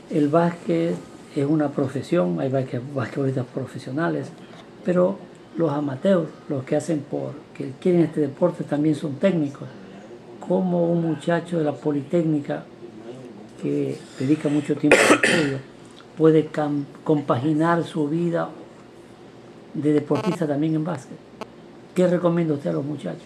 El básquet es una profesión, hay basquetbolistas profesionales, pero los amateurs, los que que quieren este deporte también son técnicos. Como un muchacho de la Politécnica que dedica mucho tiempo al estudio puede compaginar su vida de deportista también en básquet. ¿Qué recomienda usted a los muchachos?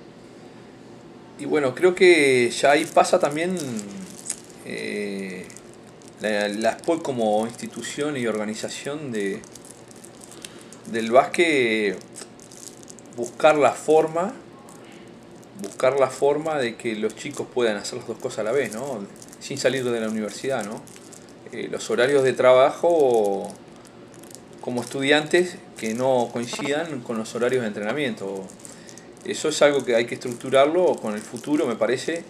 Y bueno, creo que ya ahí pasa también eh, la SPOL como institución y organización del básquet, buscar la forma, buscar la forma de que los chicos puedan hacer las dos cosas a la vez, ¿no? Sin salir de la universidad, ¿no? Los horarios de trabajo como estudiantes que no coincidan con los horarios de entrenamiento. Eso es algo que hay que estructurarlo con el futuro, me parece,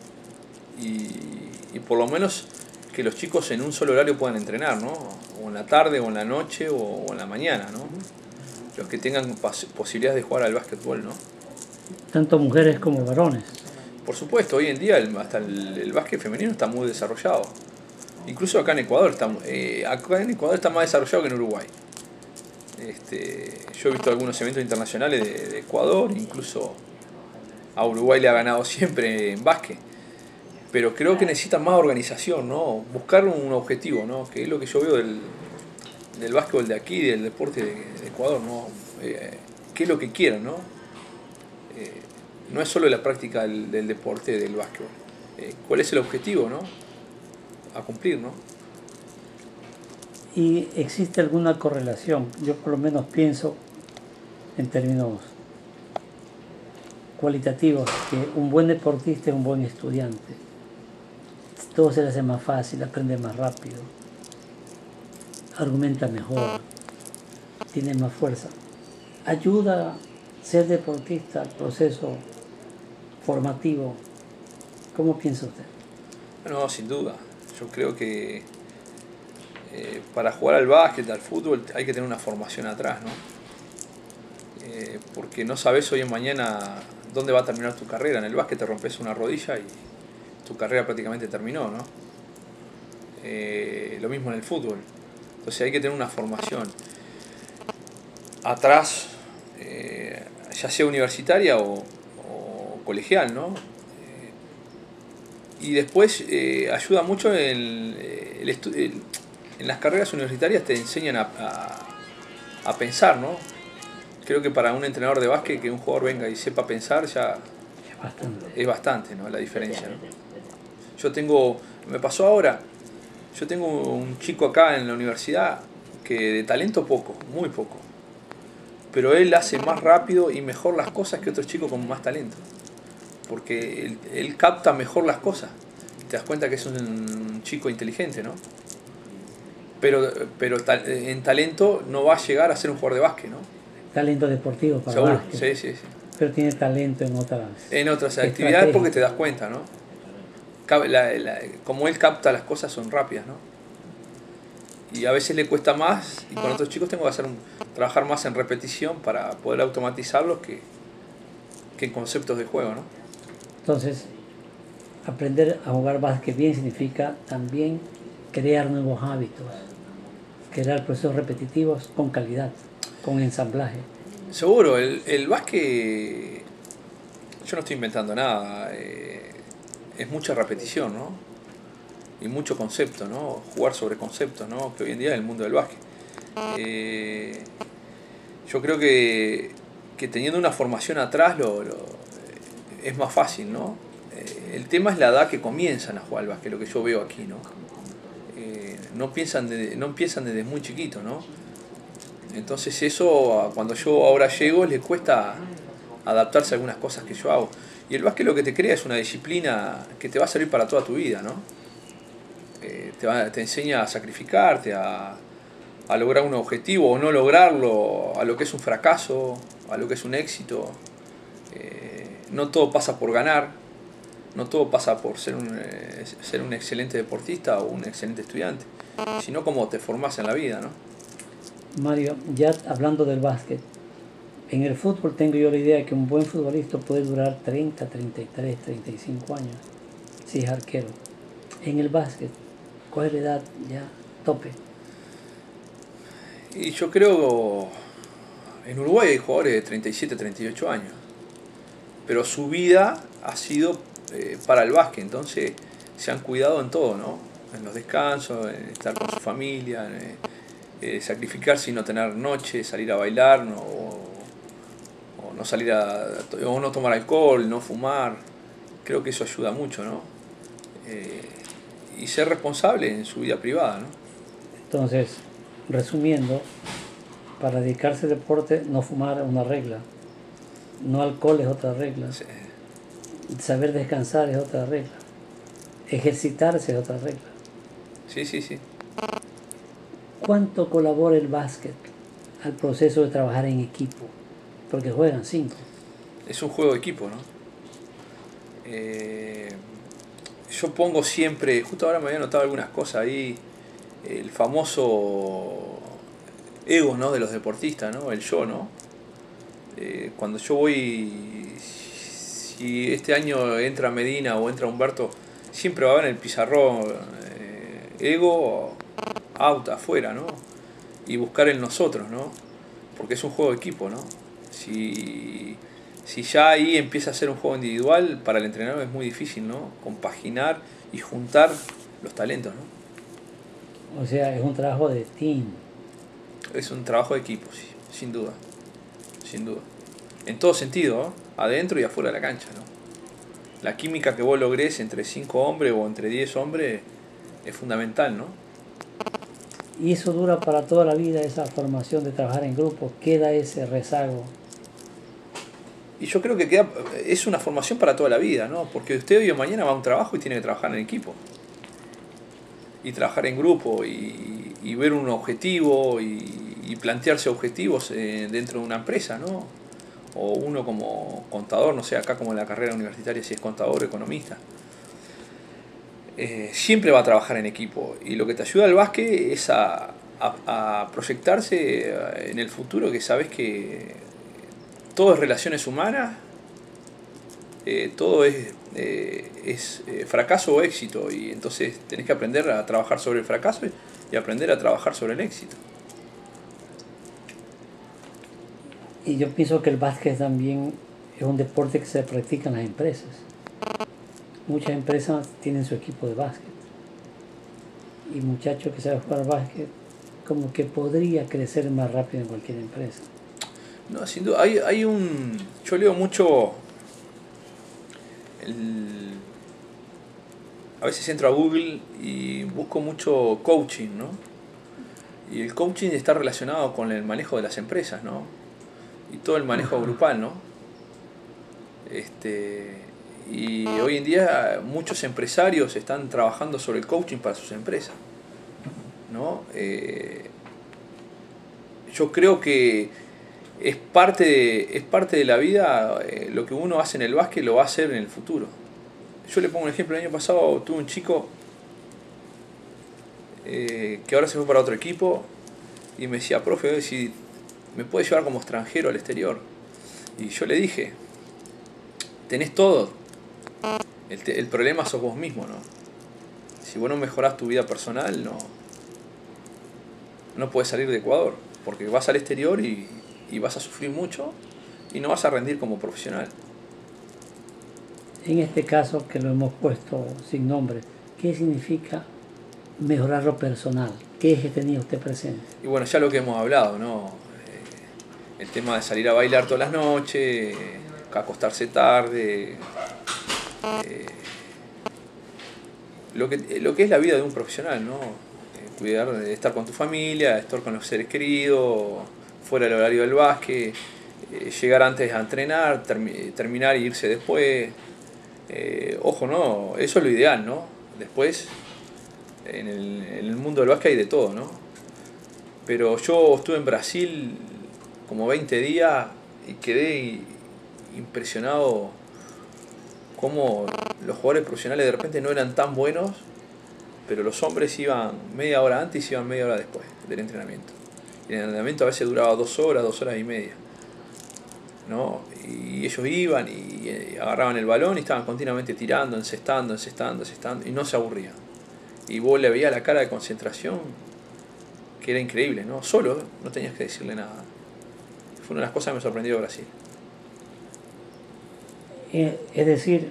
y por lo menos que los chicos en un solo horario puedan entrenar, ¿no? O en la tarde, o en la noche, o en la mañana, ¿no? Los que tengan posibilidades de jugar al básquetbol, ¿no? Tanto mujeres como varones. Por supuesto, hoy en día hasta el básquet femenino está muy desarrollado. Incluso acá en Ecuador está más desarrollado que en Uruguay. Yo he visto algunos eventos internacionales de Ecuador, incluso a Uruguay le ha ganado siempre en básquet. Pero creo que necesita más organización, ¿no? Buscar un objetivo, ¿no? Que es lo que yo veo del básquetbol de aquí, del deporte de Ecuador, ¿no? ¿Qué es lo que quieren, ¿no? No es solo la práctica del deporte del básquetbol. ¿Cuál es el objetivo, ¿no? A cumplir, ¿no? ¿Y existe alguna correlación? Yo por lo menos pienso en términos cualitativos que un buen deportista es un buen estudiante. Todo se le hace más fácil, aprende más rápido, argumenta mejor, tiene más fuerza. Ayuda a ser deportista al proceso formativo. ¿Cómo piensa usted? No, sin duda. Yo creo que para jugar al básquet, al fútbol, hay que tener una formación atrás, ¿no? Porque no sabes hoy en mañana dónde va a terminar tu carrera. En el básquet te rompes una rodilla y tu carrera prácticamente terminó, ¿no? Lo mismo en el fútbol. Entonces hay que tener una formación atrás, ya sea universitaria o colegial, ¿no? Y después ayuda mucho en las carreras universitarias, te enseñan a pensar, ¿no? Creo que para un entrenador de básquet que un jugador venga y sepa pensar ya es bastante, ¿no? La diferencia, ¿no? Me pasó ahora, yo tengo un chico acá en la universidad que de talento poco, muy poco, pero él hace más rápido y mejor las cosas que otros chicos con más talento, porque él capta mejor las cosas. Te das cuenta que es un chico inteligente, ¿no? Pero en talento no va a llegar a ser un jugador de básquet, ¿no? Talento deportivo para Seguro, básquet. sí, sí, sí. Pero tiene talento en otras actividades porque te das cuenta, ¿no? Como él capta las cosas son rápidas, ¿no? Y a veces le cuesta más, y con otros chicos tengo que trabajar más en repetición para poder automatizarlos que en conceptos de juego, ¿no? Entonces, aprender a jugar básquet bien significa también crear nuevos hábitos, crear procesos repetitivos con calidad, con ensamblaje. Seguro, el básquet, yo no estoy inventando nada, es mucha repetición, ¿no? Y mucho concepto, ¿no? Jugar sobre conceptos, ¿no? Que hoy en día es el mundo del básquet. Yo creo que teniendo una formación atrás es más fácil, ¿no? El tema es la edad que comienzan a jugar al básquet, lo que yo veo aquí, ¿no? No empiezan desde muy chiquito, ¿no? Entonces eso, cuando yo ahora llego, les cuesta adaptarse a algunas cosas que yo hago. Y el básquet lo que te crea es una disciplina que te va a servir para toda tu vida, ¿no? Te enseña a sacrificarte, a lograr un objetivo o no lograrlo, a lo que es un fracaso, a lo que es un éxito. No todo pasa por ganar, no todo pasa por ser un excelente deportista o un excelente estudiante, sino cómo te formás en la vida, ¿no? Mario, ya hablando del básquet, en el fútbol tengo yo la idea de que un buen futbolista puede durar 30, 33, 35 años si es arquero. En el básquet, ¿Cuál es la edad ya tope? Y yo creo, en Uruguay hay jugadores de 37, 38 años, pero su vida ha sido para el básquet, entonces se han cuidado en todo, ¿no? En los descansos, en estar con su familia, en sacrificarse y no tener noche, salir a bailar, ¿no? O no salir o no tomar alcohol, no fumar. Creo que eso ayuda mucho, ¿no? Y ser responsable en su vida privada, ¿no? Entonces, resumiendo, para dedicarse al deporte, no fumar es una regla, no alcohol es otra regla, Sí, saber descansar es otra regla, ejercitarse es otra regla. sí, sí, sí. ¿Cuánto colabora el básquet al proceso de trabajar en equipo? Porque juegan 5. Es un juego de equipo, ¿no? Yo pongo siempre, justo ahora me había notado algunas cosas ahí, el famoso ego, ¿no? De los deportistas, ¿no? El yo, ¿no? Cuando yo voy, si este año entra Medina o entra Humberto, siempre va a haber en el pizarrón ego out, afuera, ¿no? Y buscar en nosotros, ¿no? Porque es un juego de equipo, ¿no? Si ya ahí empieza a ser un juego individual, para el entrenador es muy difícil, ¿no? Compaginar y juntar los talentos, ¿no? O sea, es un trabajo de team. Es un trabajo de equipo, sí, sin duda. Sin duda. En todo sentido, ¿no? Adentro y afuera de la cancha, ¿no? La química que vos logrés entre 5 hombres o entre 10 hombres es fundamental, ¿no? Y eso dura para toda la vida, esa formación de trabajar en grupo, queda ese rezago. Y yo creo que es una formación para toda la vida, ¿no? Porque usted hoy o mañana va a un trabajo y tiene que trabajar en equipo. Y trabajar en grupo y ver un objetivo y plantearse objetivos dentro de una empresa, ¿no? O uno como contador, no sé, acá como en la carrera universitaria si es contador o economista. Siempre va a trabajar en equipo. Y lo que te ayuda al básquet es a proyectarse en el futuro, que sabes que todo es relaciones humanas, todo es fracaso o éxito, y entonces tenés que aprender a trabajar sobre el fracaso y aprender a trabajar sobre el éxito. Y yo pienso que el básquet también es un deporte que se practica en las empresas. Muchas empresas tienen su equipo de básquet. Y muchachos que saben jugar básquet, como que podría crecer más rápido en cualquier empresa. No, sin duda, yo leo mucho, a veces entro a Google y busco mucho coaching, ¿no? Y el coaching está relacionado con el manejo de las empresas, ¿no? Y todo el manejo grupal, ¿no? Y hoy en día muchos empresarios están trabajando sobre el coaching para sus empresas, ¿no? Yo creo que es parte de la vida. Lo que uno hace en el básquet lo va a hacer en el futuro. Yo le pongo un ejemplo. El año pasado tuve un chico que ahora se fue para otro equipo y me decía, profe, si me puede llevar como extranjero al exterior. Y yo le dije, tenés todo, el problema sos vos mismo, ¿no? Si vos no mejorás tu vida personal, no podés salir de Ecuador, porque vas al exterior y vas a sufrir mucho y no vas a rendir como profesional. En este caso, que lo hemos puesto sin nombre, ¿qué significa mejorar lo personal? ¿Qué es que tenía usted presente? Y bueno, ya lo que hemos hablado, ¿no? El tema de salir a bailar todas las noches, acostarse tarde, lo que es la vida de un profesional, ¿no? Cuidar de estar con tu familia, estar con los seres queridos, fuera del horario del básquet, llegar antes a entrenar, terminar y irse después. Ojo, ¿no? Eso es lo ideal, ¿no? Después, en el mundo del básquet hay de todo, ¿no? Pero yo estuve en Brasil como 20 días y quedé impresionado cómo los jugadores profesionales de repente no eran tan buenos, pero los hombres iban media hora antes y iban media hora después del entrenamiento. Y el entrenamiento a veces duraba 2 horas, 2 horas y media, ¿no? Y ellos iban y agarraban el balón y estaban continuamente tirando, encestando, y no se aburrían. y vos le veías la cara de concentración, que era increíble, ¿no? Solo, no tenías que decirle nada. Fue una de las cosas que me sorprendió de Brasil. Es decir,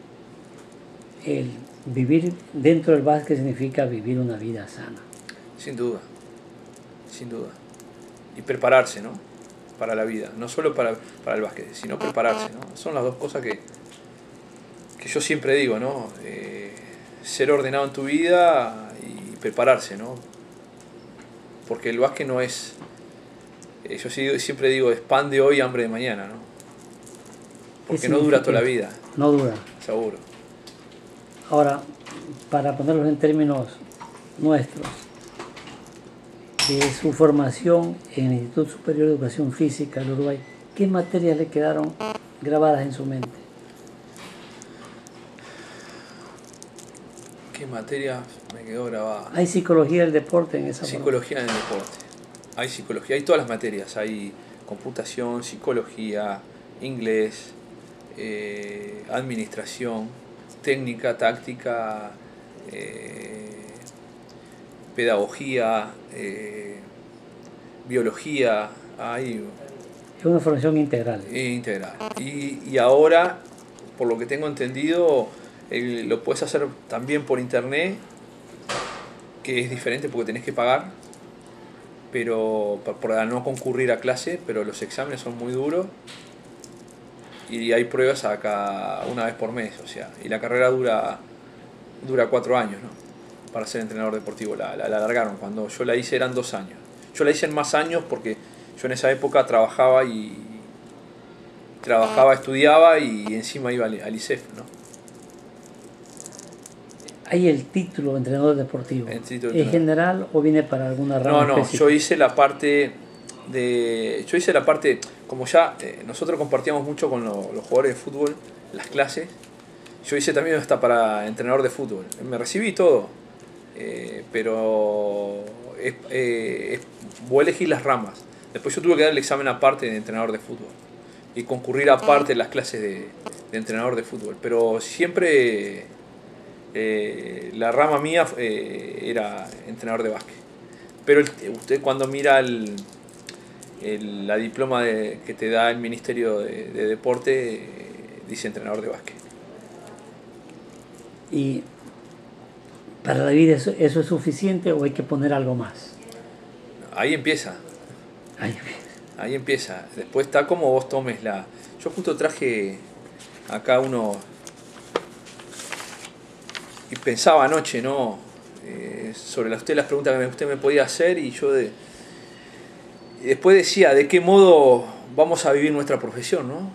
el vivir dentro del básquet significa vivir una vida sana. Sin duda, sin duda. Y prepararse, ¿no? Para la vida, no solo para el básquet, sino prepararse, ¿no? Son las dos cosas que yo siempre digo, ¿no? Ser ordenado en tu vida y prepararse, ¿no? Porque el básquet no es, yo siempre digo, es pan de hoy, hambre de mañana, ¿no? Porque no dura toda la vida. No dura. Seguro. Ahora, para ponerlos en términos nuestros, de su formación en el Instituto Superior de Educación Física del Uruguay, ¿qué materias le quedaron grabadas en su mente? ¿Qué materia me quedó grabada? ¿Hay psicología del deporte en esa Psicología en el deporte. Hay psicología, hay todas las materias. Hay computación, psicología, inglés, administración, técnica, táctica, pedagogía, biología. Es una formación integral. Integral. Y ahora, por lo que tengo entendido, lo puedes hacer también por internet, que es diferente porque tenés que pagar, pero para no concurrir a clase, pero los exámenes son muy duros y hay pruebas acá una vez por mes, o sea, y la carrera dura 4 años, ¿no? Para ser entrenador deportivo. La alargaron. Cuando yo la hice eran 2 años. Yo la hice en más años porque yo en esa época trabajaba, estudiaba y encima iba al ISEF, ¿no? ¿Hay el título de entrenador deportivo? ¿Es general o viene para alguna rama específica? Yo hice la parte como ya nosotros compartíamos mucho con los jugadores de fútbol las clases. Yo hice también hasta para entrenador de fútbol. Me recibí todo, pero voy a elegir las ramas. Después yo tuve que dar el examen aparte de entrenador de fútbol y concurrir aparte en las clases de entrenador de fútbol. Pero siempre la rama mía era entrenador de básquet. Pero usted cuando mira la diploma que te da el Ministerio de Deporte, dice entrenador de básquet. ¿Y para la vida eso es suficiente o hay que poner algo más? Ahí empieza. Ahí empieza. Después está como vos tomes la... Yo justo traje acá uno... Y pensaba anoche, ¿no? Sobre las preguntas que usted me podía hacer y yo y después decía, ¿de qué modo vamos a vivir nuestra profesión, no?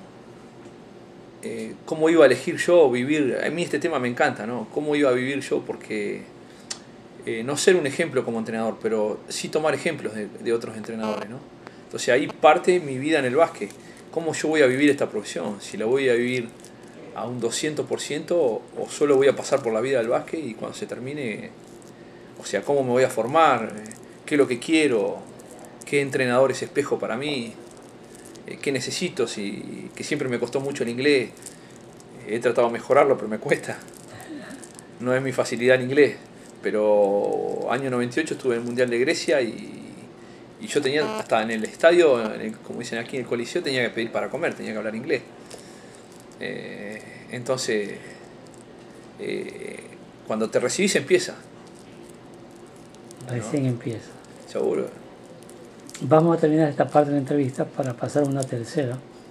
¿Cómo iba a elegir yo vivir? A mí este tema me encanta, ¿no? ¿Cómo iba a vivir yo? Porque no ser un ejemplo como entrenador, pero sí tomar ejemplos de otros entrenadores, ¿no? Entonces ahí parte mi vida en el básquet. ¿Cómo yo voy a vivir esta profesión? Si la voy a vivir a un 200% o solo voy a pasar por la vida del básquet y cuando se termine, o sea, cómo me voy a formar, qué es lo que quiero, qué entrenador es espejo para mí, qué necesito, que siempre me costó mucho el inglés, he tratado de mejorarlo pero me cuesta, no es mi facilidad en inglés, pero año 98 estuve en el Mundial de Grecia y yo tenía, hasta en el estadio, como dicen aquí en el Coliseo, tenía que pedir para comer, tenía que hablar inglés. Entonces, cuando te recibís empieza. Recién empieza. Seguro. Vamos a terminar esta parte de la entrevista para pasar a una tercera.